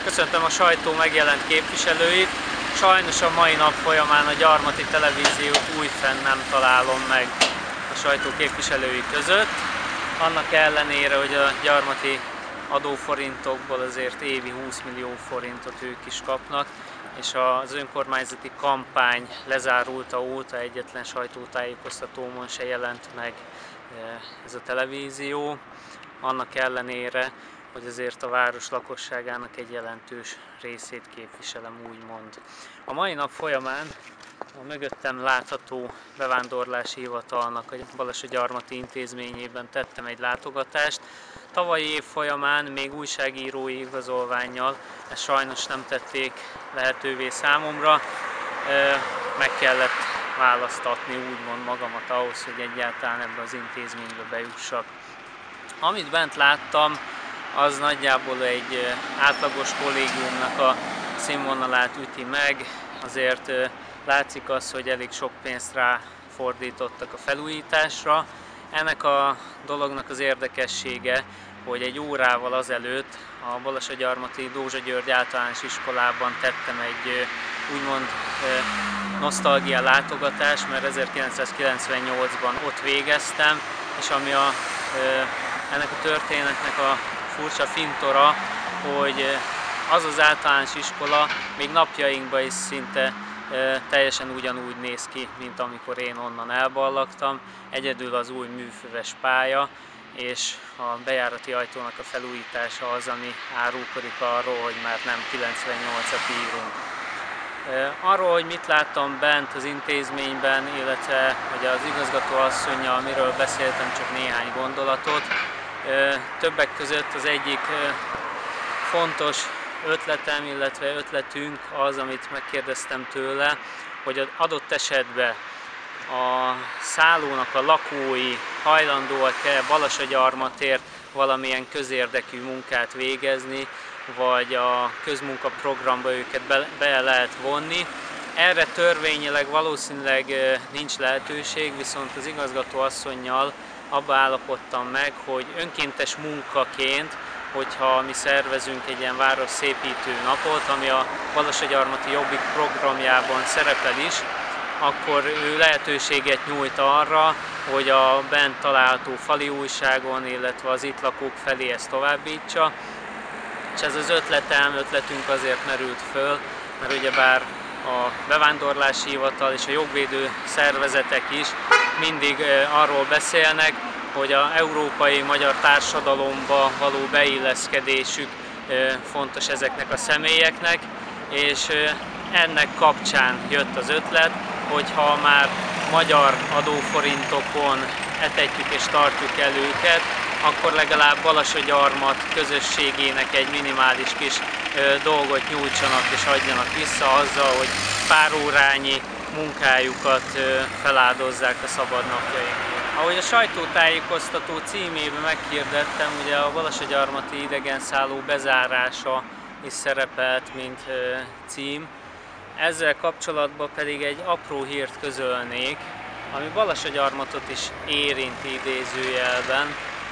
Köszöntöm a sajtó megjelent képviselőit. Sajnos a mai nap folyamán a gyarmati televíziót újfenn nem találom meg a sajtó képviselői között. Annak ellenére, hogy a gyarmati adóforintokból azért évi 20 millió forintot ők is kapnak, és az önkormányzati kampány lezárulta óta egyetlen sajtótájékoztatómon se jelent meg ez a televízió. Annak ellenére, hogy azért a város lakosságának egy jelentős részét képviselem, úgymond. A mai nap folyamán a mögöttem látható bevándorlási hivatalnak a Balassagyarmati intézményében tettem egy látogatást. Tavalyi év folyamán még újságírói igazolvánnyal ezt sajnos nem tették lehetővé számomra. Meg kellett választatni úgymond magamat ahhoz, hogy egyáltalán ebbe az intézménybe bejussak. Amit bent láttam, az nagyjából egy átlagos kollégiumnak a színvonalát üti meg. Azért látszik az, hogy elég sok pénzt ráfordítottak a felújításra. Ennek a dolognak az érdekessége, hogy egy órával azelőtt a Balassagyarmati Dózsa György általános iskolában tettem egy úgymond nosztalgia látogatást, mert 1998-ban ott végeztem, és ami ennek a történetnek a furcsa fintora, hogy az az általános iskola még napjainkban is szinte teljesen ugyanúgy néz ki, mint amikor én onnan elballagtam. Egyedül az új műfüves pálya és a bejárati ajtónak a felújítása az, ami árulkodik arról, hogy már nem 98-at írunk. Arról, hogy mit láttam bent az intézményben, illetve hogy az igazgatóasszonnyal amiről beszéltem, csak néhány gondolatot. Többek között az egyik fontos ötletem, illetve ötletünk az, amit megkérdeztem tőle, hogy az adott esetben a szállónak a lakói hajlandóak-e Balassagyarmatért valamilyen közérdekű munkát végezni, vagy a közmunkaprogramba őket be lehet vonni. Erre törvényileg valószínűleg nincs lehetőség, viszont az igazgatóasszonnyal abba állapodtam meg, hogy önkéntes munkaként, hogyha mi szervezünk egy ilyen városszépítő napot, ami a Balassagyarmati Jobbik programjában szerepel is, akkor ő lehetőséget nyújt arra, hogy a bent található fali újságon, illetve az itt lakók felé ezt továbbítsa. És ez az ötletünk azért merült föl, mert ugyebár a bevándorlási hivatal és a jogvédő szervezetek is mindig arról beszélnek, hogy az európai magyar társadalomba való beilleszkedésük fontos ezeknek a személyeknek, és ennek kapcsán jött az ötlet, hogyha már magyar adóforintokon etetjük és tartjuk el őket, akkor legalább Balassagyarmat közösségének egy minimális kis dolgot nyújtsanak és adjanak vissza azzal, hogy pár órányi munkájukat feláldozzák a szabadnapjaikért. Ahogy a sajtótájékoztató címében meghirdettem, ugye a Balassagyarmati idegenszálló bezárása is szerepelt, mint cím. Ezzel kapcsolatban pedig egy apró hírt közölnék, ami Balassagyarmatot is érinti idézőjelben,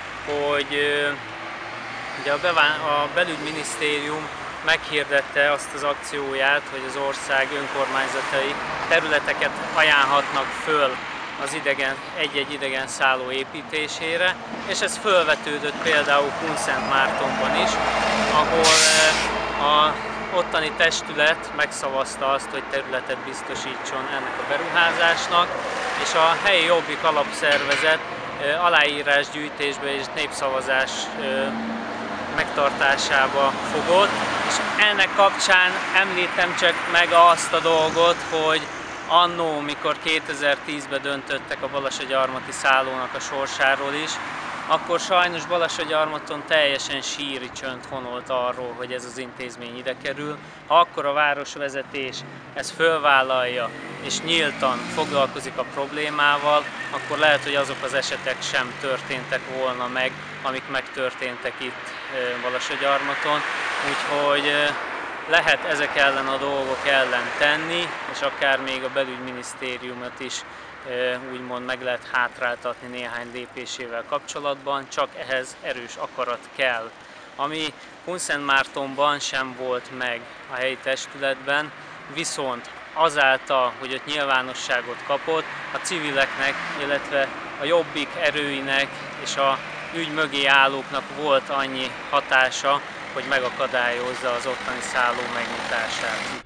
hogy ugye a belügyminisztérium meghirdette azt az akcióját, hogy az ország önkormányzatai területeket ajánlhatnak föl az egy-egy idegen szálló építésére, és ez fölvetődött például Kunszentmártonban is, ahol a ottani testület megszavazta azt, hogy területet biztosítson ennek a beruházásnak, és a helyi Jobbik alapszervezet aláírásgyűjtésbe és népszavazás megtartásába fogott, és ennek kapcsán említem csak meg azt a dolgot, hogy annó, mikor 2010-ben döntöttek a Balassagyarmati szállónak a sorsáról is, akkor sajnos Balassagyarmaton teljesen síri csönd honolt arról, hogy ez az intézmény ide kerül. Ha akkor a városvezetés ezt fölvállalja és nyíltan foglalkozik a problémával, akkor lehet, hogy azok az esetek sem történtek volna meg, amik megtörténtek itt Balassagyarmaton. Úgyhogy lehet ezek ellen a dolgok ellen tenni, és akár még a belügyminisztériumot is úgymond meg lehet hátráltatni néhány lépésével kapcsolatban, csak ehhez erős akarat kell. ami Kunszentmártonban sem volt meg a helyi testületben, viszont azáltal, hogy ott nyilvánosságot kapott, a civileknek, illetve a Jobbik erőinek és a ügy mögé állóknak volt annyi hatása, hogy megakadályozza az ottani szálló megnyitását.